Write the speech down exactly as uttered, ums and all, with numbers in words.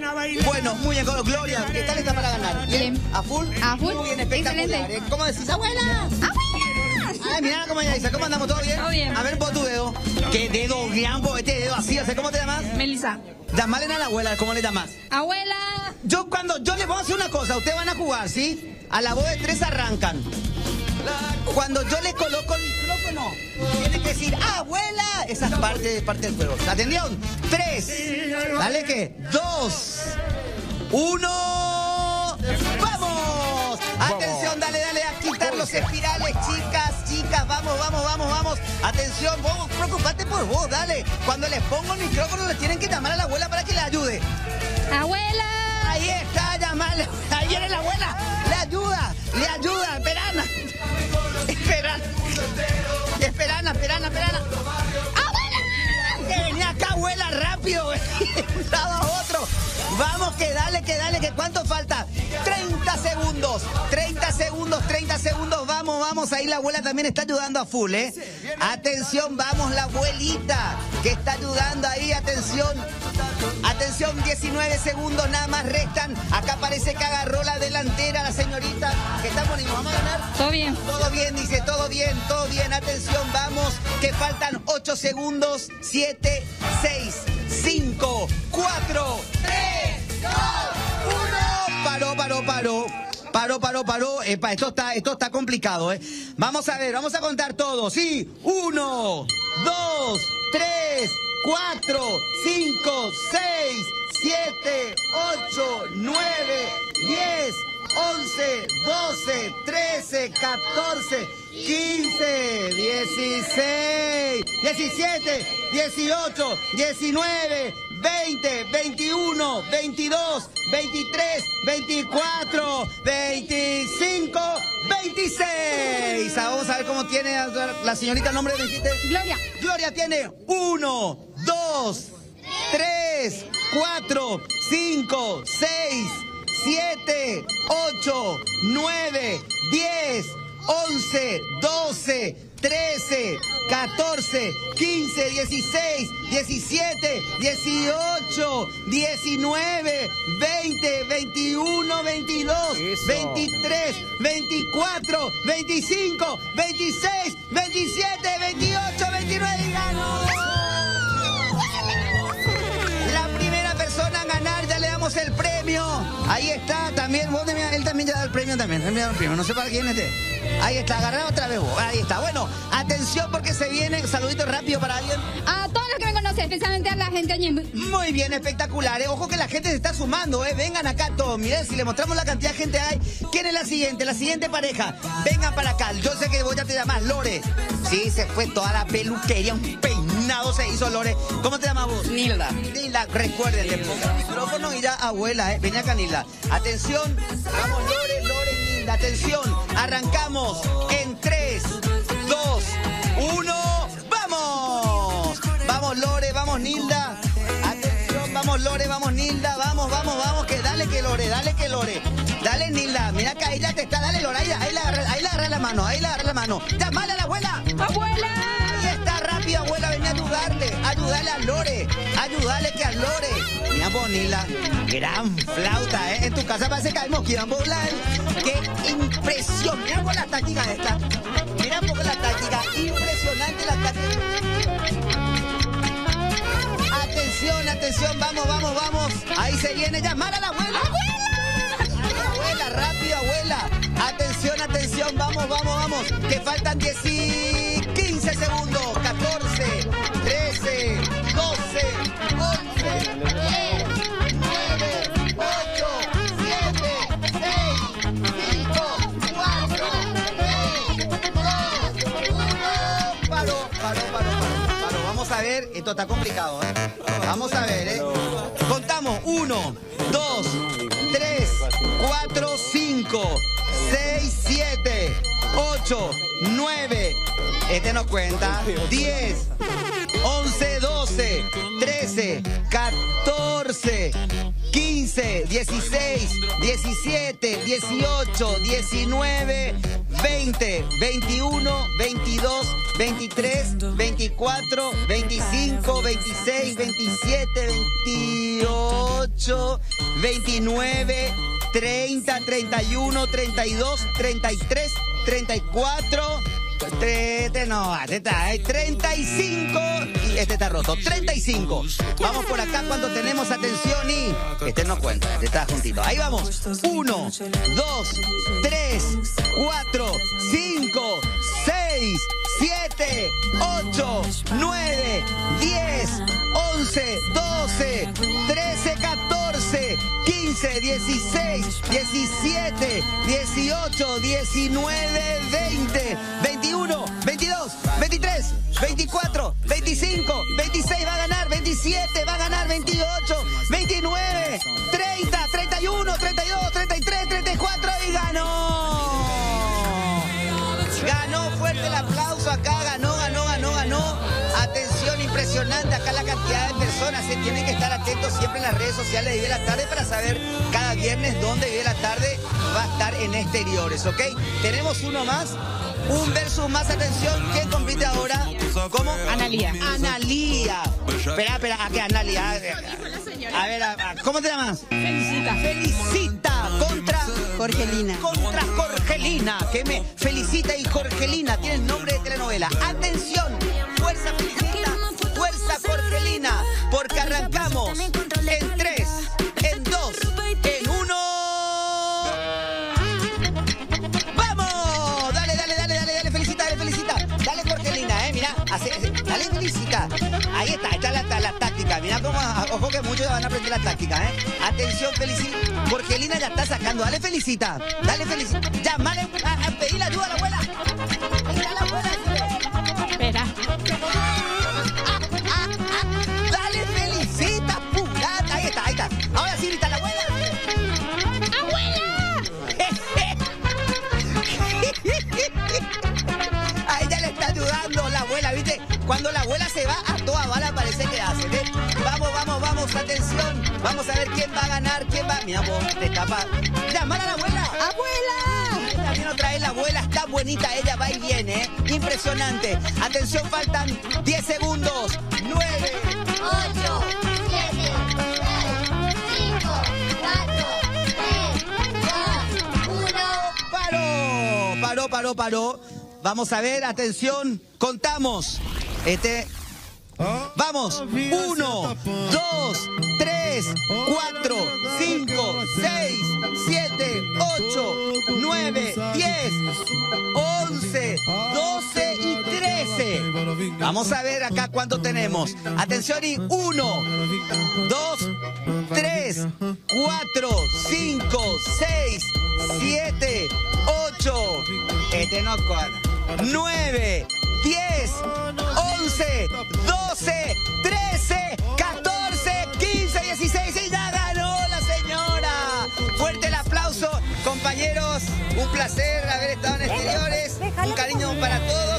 a bailar. Bueno, muy bien, Gloria, ¿qué tal está para ganar? Bien. ¿A full? A full. Muy bien, espectacular. Excelente. ¿eh? ¿Cómo decís, abuela? ¡Abuela! Ay, mira cómo ella dice, ¿cómo andamos? ¿Todo bien? Todo bien. A ver, pon tu dedo. ¿Qué dedo, Guiambo? Este dedo así, o sea, ¿cómo te llamas? Melissa. Llamale a la abuela, ¿cómo le llamas? Abuela. Yo cuando, yo les voy a hacer una cosa, ustedes van a jugar, ¿sí? A la voz de tres arrancan. Cuando yo les coloco el micrófono, tienen que decir, ¡abuela! Esa es parte, parte del juego. ¿La atendieron? Tres. Dale, ¿qué? Dos. Uno. ¡Vamos! Atención, dale, dale, a quitar los espirales, chicas, chicas, vamos, vamos, vamos, vamos. Atención, vos, preocupate por vos, dale. Cuando les pongo el micrófono, les tienen que llamar a la abuela para que le ayude. Abuela. Ahí está, llamarle. Ahí viene la abuela. Le ayuda, le ayuda. Esperana. Esperana. Esperana, esperana, esperana. ¡Abuela! Que venía acá, abuela, rápido. De un lado a otro. Vamos, que dale, que dale, que cuánto falta. treinta segundos. treinta segundos, treinta segundos. Vamos, vamos. Ahí la abuela también está ayudando a full, ¿eh? Atención, vamos, la abuelita que está ayudando ahí. Atención. Atención, diecinueve segundos nada más restan. Acá parece que agarró la delantera la señorita. ¿Qué estamos, niños? ¿Vamos a ganar? Todo bien. Todo bien, dice, todo bien, todo bien. Atención, vamos, que faltan ocho segundos. siete, seis, cinco, cuatro, tres, dos, uno. Paró, paró, paró. Paró, paró, paró. Epa, esto está, esto está complicado, ¿eh? Vamos a ver, vamos a contar todos. Sí, uno, dos, tres, cuatro, cinco, seis, siete, ocho, nueve, diez, once, doce, trece, catorce, quince, dieciséis, diecisiete, dieciocho, diecinueve, veinte, veintiuno, veintidós, veintitrés, veinticuatro, veinticinco, veintiséis. Vamos a ver cómo tiene la señorita el nombre, ¿me dijiste? Gloria. Gloria tiene uno, dos, tres, cuatro, cinco, seis, siete, ocho, nueve, diez, once, doce, trece, catorce, quince, dieciséis, diecisiete, dieciocho, diecinueve, veinte, veintiuno, veintidós, Eso. veintitrés, veinticuatro, veinticinco, veintiséis, veintisiete, veintiocho, veintinueve y ganó. La primera persona a ganar, ya le damos el premio. Ahí está, también, vos, él también ya da el premio también, él me da el premio, no sé para quién esté. Ahí está, agarrá otra vez vos, ahí está. Bueno, atención porque se viene, saludito rápido para alguien. A todos los que me conocen, especialmente a la gente de Ñemby. Muy bien, espectacular, ¿eh? Ojo que la gente se está sumando, ¿eh? Vengan acá todos, miren, si le mostramos la cantidad de gente hay. ¿Quién es la siguiente? La siguiente pareja. Vengan para acá, yo sé que vos ya te llamas Lore. Sí, se fue toda la peluquería, un peinado se hizo Lore. ¿Cómo te llamas vos? Nilda. Nilda, recuerden, le pongo el micrófono y ya abuela, ¿eh? Ven acá, Nilda. Atención, vamos, Lore, Lore, Nilda, atención. Arrancamos en tres, dos, uno, ¡vamos! Vamos, Lore, vamos, Nilda. Atención, vamos, Lore, vamos, Nilda. Vamos, vamos, vamos, que dale que Lore, dale que Lore. Dale, Nilda, mira que ahí ya te está, dale, Lore, ahí, ahí, la agarra, ahí la agarra la mano, ahí la agarra la mano. ¡Llamale a la abuela! ¡Abuela! Ahí está, rápido, abuela, ven a ayudarle, ayudarle a Lore, ayudarle que a Lore. Mira, Bonila, gran flauta, ¿eh? En tu casa parece que hay mosquita en volar. ¡Qué impresión! Mira por la táctica esta, mira por la táctica, impresionante la táctica. Atención, atención, vamos, vamos, vamos. Ahí se viene, llamar a la abuela. ¡Abuela! Abuela, rápido, abuela. Atención, atención, vamos, vamos, vamos. Que faltan diez y quince segundos. catorce, trece, doce, once, diez, nueve, ocho, siete, seis, cinco, cuatro, tres, dos, uno. Paró, paró, paró, paró. Paró. Vamos a ver, esto está complicado, ¿eh? Vamos a ver, ¿eh? Contamos. uno, dos, tres, cuatro, cinco, seis, siete, ocho, nueve. Este no cuenta. diez, once, doce, trece, catorce, quince, dieciséis, diecisiete, dieciocho, diecinueve, veinte, veintiuno, veintidós, veintitrés, veinticuatro, veinticinco, veintiséis, veintisiete, veintiocho, veintinueve, treinta, treinta y uno, treinta y dos, treinta y tres, treinta y cuatro, este no, este está, eh, treinta y cinco y este está roto, treinta y cinco. Vamos por acá cuando tenemos atención y este no cuenta, este está juntito. Ahí vamos, uno, dos, tres, cuatro, cinco, seis, siete, ocho, nueve, diez, once, doce, trece, catorce, quince, dieciséis, diecisiete, dieciocho, diecinueve, veinte, veintiuno, veintidós, veintitrés, veinticuatro, veinticinco, veintiséis va a ganar, veintisiete va a ganar, veintiocho, veintinueve, treinta, treinta y uno, treinta y dos, treinta y tres, treinta y cuatro y ganó. Ganó, fuerte el aplauso acá, ganó, ganó, ganó, ganó. Atención, impresionante acá la cantidad de personas. Se tienen que estar atentos siempre en las redes sociales de Vive la Tarde para saber cada viernes dónde Vive la Tarde va a estar en exteriores, ¿ok? Tenemos uno más, un versus más. Atención, ¿quién compite ahora? ¿Cómo? Analía. Analía. Espera, espera, ¿a qué Analía? A ver, a, a, ¿cómo te llamas? Felicita. Felicita contra Jorgelina. Contra Jorgelina, que me felicita y Jorgelina tiene el nombre de telenovela. Atención, fuerza Felicita, fuerza Jorgelina, porque arrancamos en tres, en dos, en uno. ¡Vamos! Dale, dale, dale, dale, dale, Felicita, dale, Felicita. Dale, Jorgelina, eh, mira, hace, hace, dale, Felicita. Ahí está, esta es la, la táctica. Mira cómo, ojo que muchos van a aprender la táctica, ¿eh? Atención, Felicita. Jorgelina ya está sacando. Dale, Felicita. Dale, Felicita. Llamale a, a pedirle ayuda a la abuela. Pedirle a la abuela. Espera. Ah, ah, ah. Dale, Felicita, apurate. Ahí está, ahí está. Ahora sí, grita la abuela. ¡Abuela! A ella le está ayudando la abuela, ¿viste? Cuando la abuela se va, a toda bala parece que hace, ¿eh? Vamos, vamos, vamos, atención. Vamos a ver quién va a ganar, quién va... Mira vos, te escapa. ¡Llamar a la abuela! ¡Abuela! Ahí también otra vez la abuela, está bonita, ella va y viene, ¿eh? Impresionante. Atención, faltan diez segundos. nueve, ocho, siete, seis, cinco, cuatro, tres, dos, uno. ¡Paró! Paró, paró, paró. Vamos a ver, atención, contamos. Este... Vamos, uno, dos, tres, cuatro, cinco, seis, siete, ocho, nueve, diez, once, doce y trece. Vamos a ver acá cuánto tenemos. Atención y uno, dos, tres, cuatro, cinco, seis, siete, ocho. Este no cuadra. nueve, diez, once, doce, trece, catorce, quince, dieciséis y ya ganó la señora. Fuerte el aplauso, compañeros. Un placer haber estado en exteriores. Un cariño para todos.